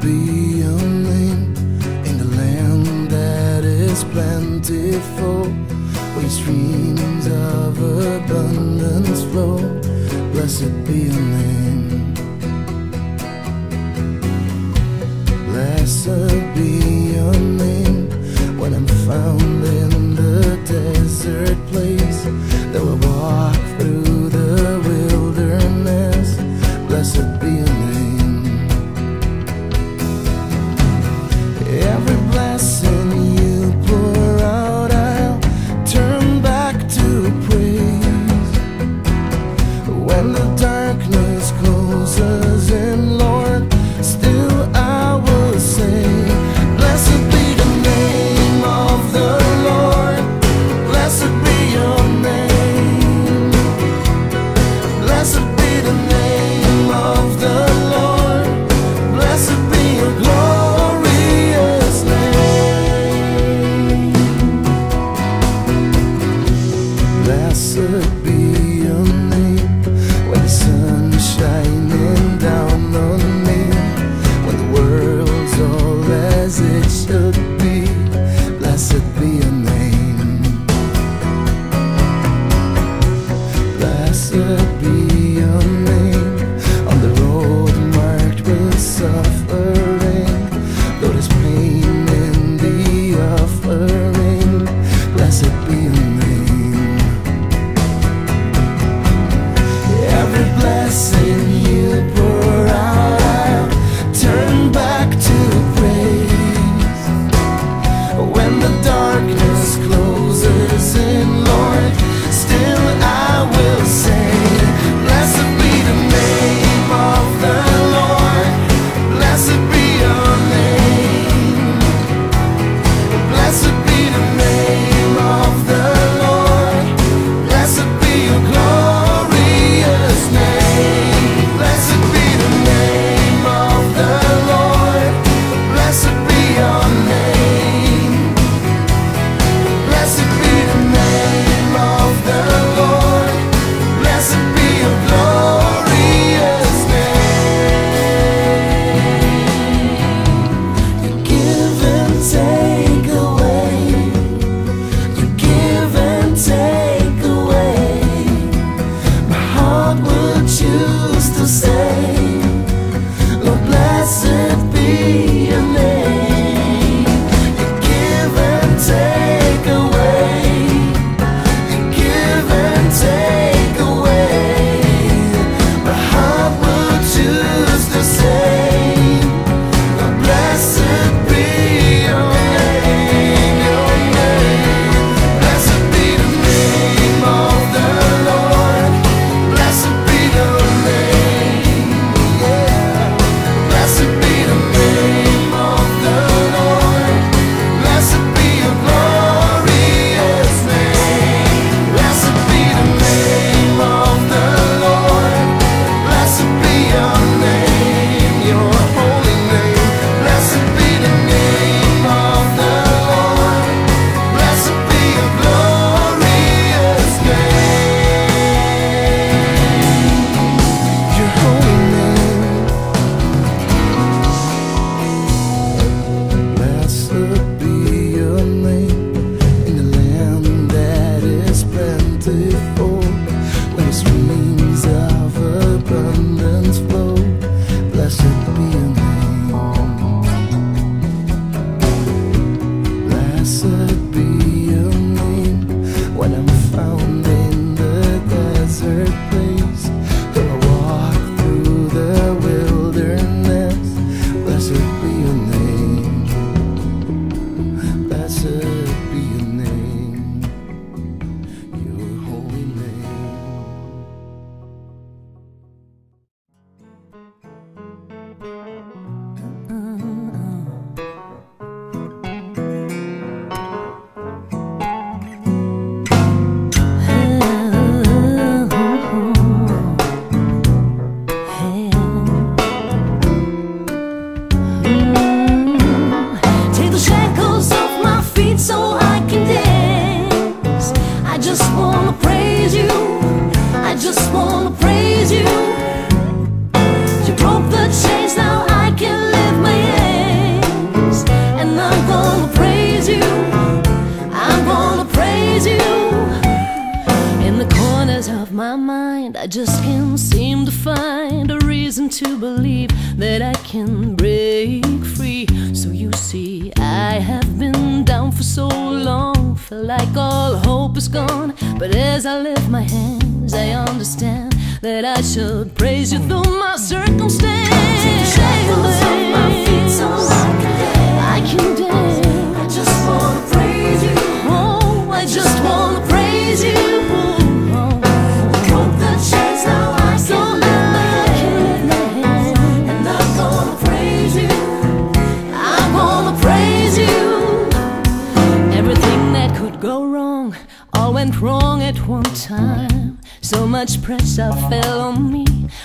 be your name in the land that is plentiful, where streams of abundance flow. Blessed be your name. Blessed be your name when I'm found in the desert place, though I walk through the wilderness. Blessed be your name. Every blessing you pour out, I'll turn back to praise. When the darkness closes in, Lord, still I will say, blessed be the name of the Lord. Blessed be your name. Blessed be the name of the Lord. Blessed be your glorious name. Blessed be your name when the sun's shining down on me, when the world's all as it should be. Blessed be your name. Blessed be your name on the road marked with suffering, though there's pain in the offering. Blessed be your name. Every blessing you pour out, I'll turn back to praise. When the darkness closes in, Lord, still I will say, blessed be the name of the Lord. Blessed be your name. Blessed be the name of the Lord. Blessed be your glorious name. Blessed be the name of the Lord. Blessed be your name. Blessed be the name of the Lord. Blessed be your glorious name. You give and take away. You give and take away. My heart would choose to say, Lord, blessed be your name. You give and take away. You give and take away. My heart would choose to say, Lord, blessed be your name, your name. Blessed be the name of the Lord. Blessed be the name, yeah. Blessed be the name of the Lord. Blessed be your glorious name. Blessed be the name of the Lord. Blessed be your name, your holy name. Blessed be the name of the Lord. Blessed be your glorious name, your holy name. Blessed be your name in the land that is plentiful, where the streams of abundance flow. Blessed be your name. Blessed be your name when I'm found in the desert place, though I walk through the wilderness. Blessed be your name. Blessed be your name, your holy name. Take the shackles off my feet so I can dance. I just wanna praise you. I just wanna praise you. You broke the chains, now just can't seem to find a reason to believe that I can break free. So you see, I have been down for so long, feel like all hope is gone. But as I lift my hands, I understand that I should praise you through my circumstance. Take the shackles off my feet so I can dance. I just wanna praise you. Oh, I just wanna praise you. Broke the chains, now I can lift my hands, and I'm gonna praise you. I'm gonna praise you. Everything that could go wrong, all went wrong at one time. So much pressure fell on me,